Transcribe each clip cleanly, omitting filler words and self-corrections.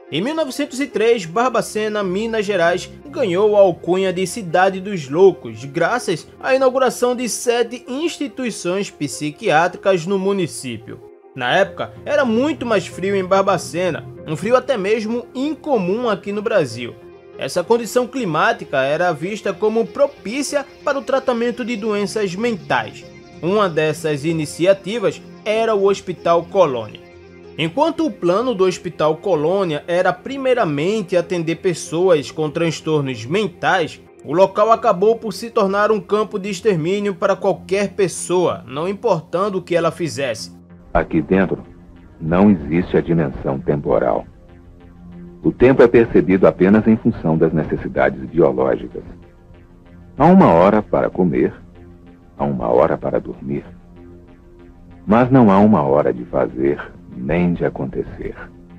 Em 1903, Barbacena, Minas Gerais, ganhou a alcunha de Cidade dos Loucos, graças à inauguração de 7 instituições psiquiátricas no município. Na época, era muito mais frio em Barbacena, um frio até mesmo incomum aqui no Brasil. Essa condição climática era vista como propícia para o tratamento de doenças mentais. Uma dessas iniciativas era o Hospital Colônia. Enquanto o plano do Hospital Colônia era primeiramente atender pessoas com transtornos mentais, o local acabou por se tornar um campo de extermínio para qualquer pessoa, não importando o que ela fizesse. Aqui dentro não existe a dimensão temporal. O tempo é percebido apenas em função das necessidades biológicas. Há uma hora para comer, há uma hora para dormir, mas não há uma hora de fazer nem de acontecer.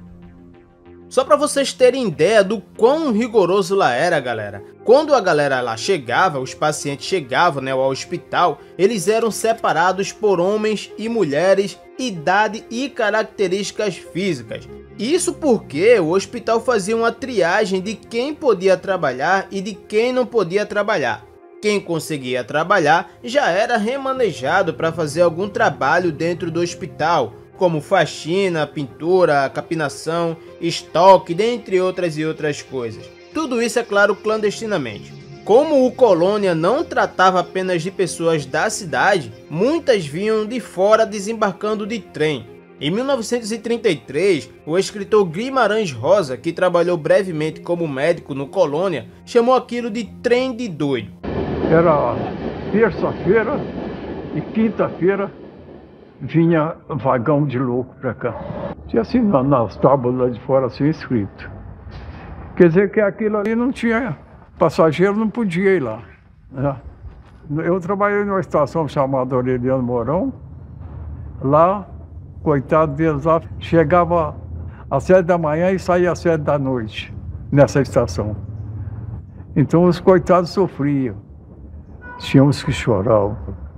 Só para vocês terem ideia do quão rigoroso lá era, galera. Quando a galera lá chegava, os pacientes chegavam, ao hospital, eles eram separados por homens e mulheres, idade e características físicas. Isso porque o hospital fazia uma triagem de quem podia trabalhar e de quem não podia trabalhar. Quem conseguia trabalhar já era remanejado para fazer algum trabalho dentro do hospital, como faxina, pintura, capinação, estoque, dentre outras coisas. Tudo isso, é claro, clandestinamente. Como o Colônia não tratava apenas de pessoas da cidade, muitas vinham de fora desembarcando de trem. Em 1933, o escritor Guimarães Rosa, que trabalhou brevemente como médico no Colônia, chamou aquilo de trem de doido. Era terça-feira e quinta-feira vinha vagão de louco para cá. Tinha assim nas tábuas lá de fora assim escrito. Quer dizer que aquilo ali não tinha, passageiro não podia ir lá, né? Eu trabalhei numa estação chamada Aureliano Mourão. Lá, coitado deles lá, chegava às 7 da manhã e saía às 7 da noite nessa estação. Então os coitados sofriam. Tínhamos que chorar.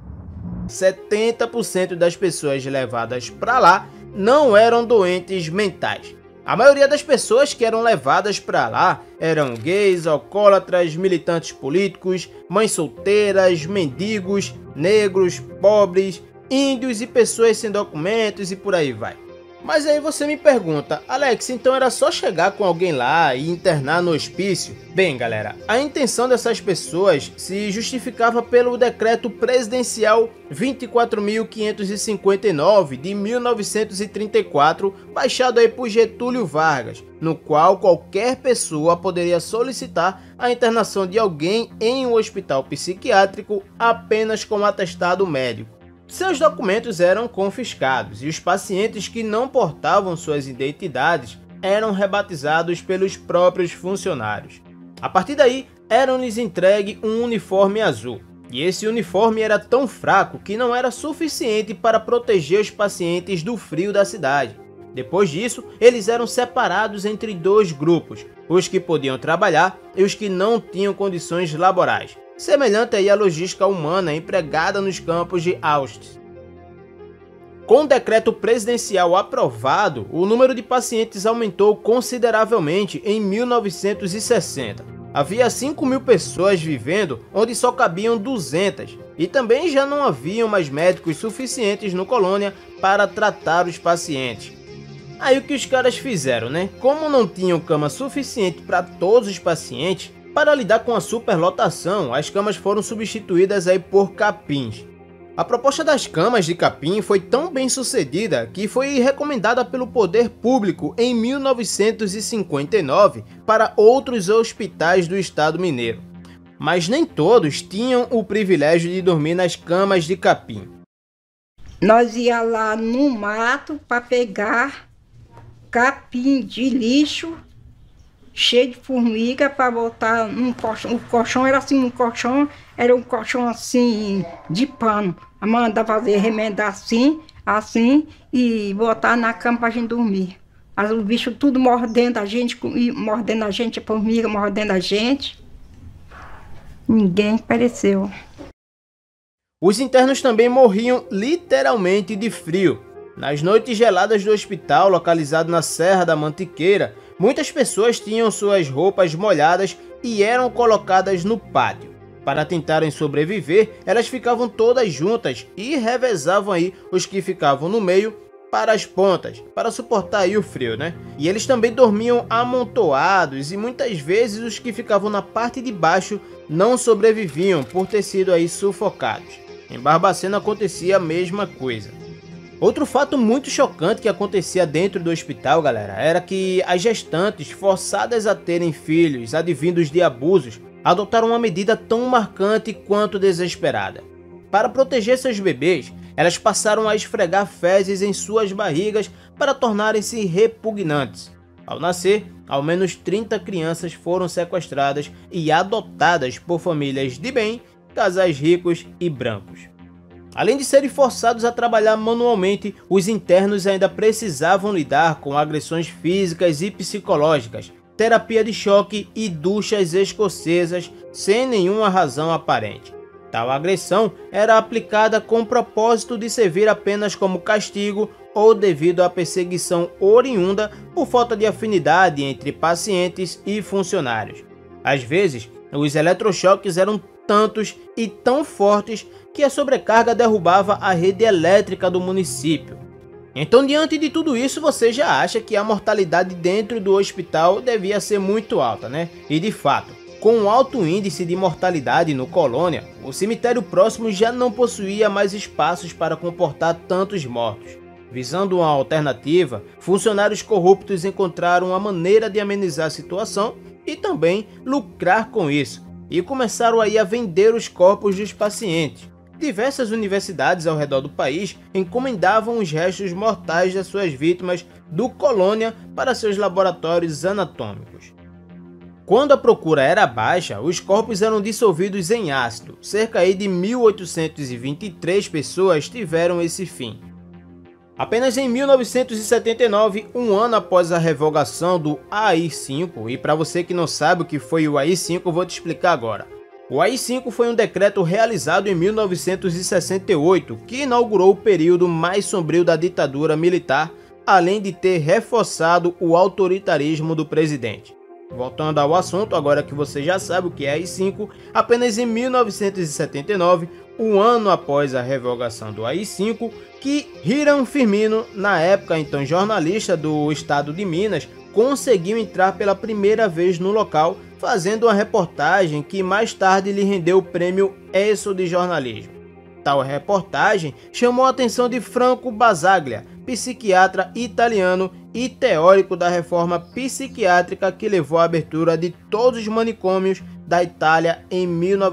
70% das pessoas levadas para lá não eram doentes mentais. A maioria das pessoas que eram levadas para lá eram gays, alcoólatras, militantes políticos, mães solteiras, mendigos, negros, pobres, índios e pessoas sem documentos e por aí vai. Mas aí você me pergunta, Alex, então era só chegar com alguém lá e internar no hospício? Bem, galera, a intenção dessas pessoas se justificava pelo decreto presidencial 24.559 de 1934, baixado aí por Getúlio Vargas, no qual qualquer pessoa poderia solicitar a internação de alguém em um hospital psiquiátrico apenas com atestado médico. Seus documentos eram confiscados e os pacientes que não portavam suas identidades eram rebatizados pelos próprios funcionários. A partir daí, eram-lhes entregue um uniforme azul. E esse uniforme era tão fraco que não era suficiente para proteger os pacientes do frio da cidade. Depois disso, eles eram separados entre 2 grupos, os que podiam trabalhar e os que não tinham condições laborais. Semelhante aí à logística humana empregada nos campos de Auschwitz. Com o decreto presidencial aprovado, o número de pacientes aumentou consideravelmente em 1960. Havia 5.000 pessoas vivendo onde só cabiam 200, e também já não haviam mais médicos suficientes no Colônia para tratar os pacientes. Aí o que os caras fizeram, né? Como não tinham cama suficiente para todos os pacientes, para lidar com a superlotação, as camas foram substituídas aí por capins. A proposta das camas de capim foi tão bem sucedida que foi recomendada pelo poder público em 1959 para outros hospitais do estado mineiro. Mas nem todos tinham o privilégio de dormir nas camas de capim. Nós ia lá no mato para pegar capim de lixo cheio de formiga para botar num colchão. O colchão era assim, era um colchão assim de pano. A mãe mandava fazer, remendar assim e botar na cama para a gente dormir. Os bichos tudo mordendo a gente, a formiga mordendo a gente. Ninguém apareceu. Os internos também morriam literalmente de frio. Nas noites geladas do hospital, localizado na Serra da Mantiqueira, muitas pessoas tinham suas roupas molhadas e eram colocadas no pátio. Para tentarem sobreviver, elas ficavam todas juntas e revezavam aí os que ficavam no meio para as pontas, para suportar aí o frio, né? E eles também dormiam amontoados e muitas vezes os que ficavam na parte de baixo não sobreviviam por ter sido aí sufocados. Em Barbacena acontecia a mesma coisa. Outro fato muito chocante que acontecia dentro do hospital, galera, era que as gestantes forçadas a terem filhos advindos de abusos adotaram uma medida tão marcante quanto desesperada. Para proteger seus bebês, elas passaram a esfregar fezes em suas barrigas para tornarem-se repugnantes. Ao nascer, ao menos 30 crianças foram sequestradas e adotadas por famílias de bem, casais ricos e brancos. Além de serem forçados a trabalhar manualmente, os internos ainda precisavam lidar com agressões físicas e psicológicas, terapia de choque e duchas escocesas sem nenhuma razão aparente. Tal agressão era aplicada com o propósito de servir apenas como castigo ou devido à perseguição oriunda por falta de afinidade entre pacientes e funcionários. Às vezes, os eletrochoques eram tantos e tão fortes que a sobrecarga derrubava a rede elétrica do município. Então, diante de tudo isso, você já acha que a mortalidade dentro do hospital devia ser muito alta, né? E de fato, com um alto índice de mortalidade no Colônia, o cemitério próximo já não possuía mais espaços para comportar tantos mortos. Visando uma alternativa, funcionários corruptos encontraram uma maneira de amenizar a situação e também lucrar com isso, e começaram aí a vender os corpos dos pacientes. Diversas universidades ao redor do país encomendavam os restos mortais das suas vítimas do Colônia para seus laboratórios anatômicos. Quando a procura era baixa, os corpos eram dissolvidos em ácido. Cerca aí de 1823 pessoas tiveram esse fim. Apenas em 1979, um ano após a revogação do AI-5, e para você que não sabe o que foi o AI-5, eu vou te explicar agora. O AI-5 foi um decreto realizado em 1968 que inaugurou o período mais sombrio da ditadura militar, além de ter reforçado o autoritarismo do presidente. Voltando ao assunto, agora que você já sabe o que é AI-5, apenas em 1979, um ano após a revogação do AI-5, que Hiram Firmino, na época então jornalista do estado de Minas, conseguiu entrar pela primeira vez no local, fazendo uma reportagem que mais tarde lhe rendeu o prêmio ESSO de jornalismo. Tal reportagem chamou a atenção de Franco Basaglia, psiquiatra italiano e teórico da reforma psiquiátrica que levou à abertura de todos os manicômios da Itália em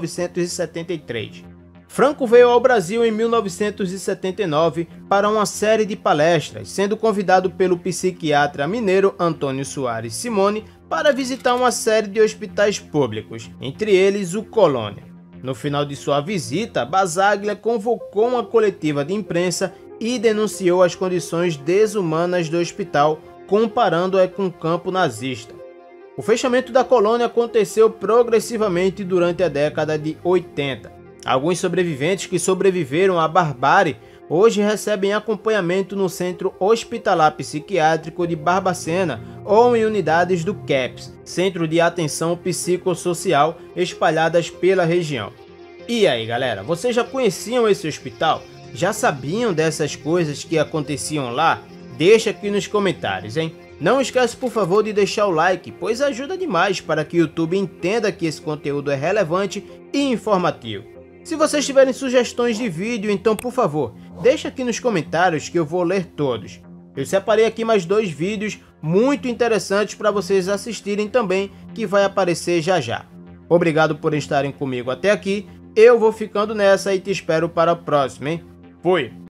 1973. Franco veio ao Brasil em 1979 para uma série de palestras, sendo convidado pelo psiquiatra mineiro Antônio Soares Simone para visitar uma série de hospitais públicos, entre eles o Colônia. No final de sua visita, Basaglia convocou uma coletiva de imprensa e denunciou as condições desumanas do hospital, comparando-a com o campo nazista. O fechamento da Colônia aconteceu progressivamente durante a década de 80. Alguns sobreviventes que sobreviveram à barbárie hoje recebem acompanhamento no Centro Hospitalar Psiquiátrico de Barbacena ou em unidades do CAPS, Centro de Atenção Psicossocial, espalhadas pela região. E aí, galera, vocês já conheciam esse hospital? Já sabiam dessas coisas que aconteciam lá? Deixa aqui nos comentários, hein? Não esquece, por favor, de deixar o like, pois ajuda demais para que o YouTube entenda que esse conteúdo é relevante e informativo. Se vocês tiverem sugestões de vídeo, então por favor, deixa aqui nos comentários que eu vou ler todos. Eu separei aqui mais 2 vídeos muito interessantes para vocês assistirem também, que vai aparecer já já. Obrigado por estarem comigo até aqui, eu vou ficando nessa e te espero para a próxima, hein? Fui!